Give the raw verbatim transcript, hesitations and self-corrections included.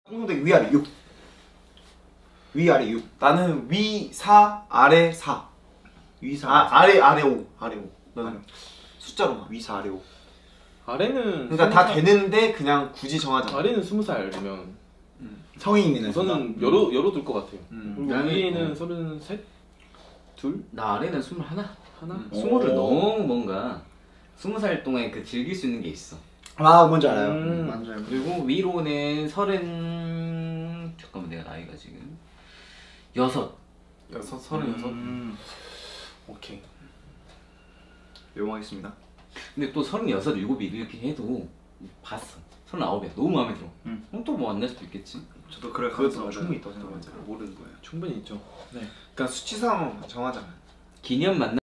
공동대기 위아래 육. 위아래 육. 나는 위 사 아래 사. 위 사. 아 아래 아래 오. 아래 오. 너는 숫자로만 위 사 아래 오. 아래는 그러니까 다 살... 되는데 그냥 굳이 정하자. 아래는 스무 살이면 음. 성인이네. 우선은 열어 열어둘 것 같아요. 음. 그리고 나는- 위에는 어. 서른 셋, 둘, 나 아래는 스물하나? 하나. 음. 스물을 오. 너무 뭔가 스무 살 동안 그 즐길 수 있는 게 있어. 아 뭔지 알아요. 음. 맞아요. 그리고 위로는 서른 잠깐만 내가 나이가 지금 여섯. 여섯 서른 여섯. 음. 오케이. 외용하겠습니다. 근데 또 서른 여섯 일곱이 이렇게 해도 봤어. 서른 아홉이야. 너무 마음에 들어. 음. 그럼 또 뭐 안 날 수도 있겠지. 저도 그럴 그것도 가능성이 충분히 있다고 있다고 생각해요. 모르는 거예요. 충분히 있죠. 네. 그러니까 수치상 정하자. 기념 만남.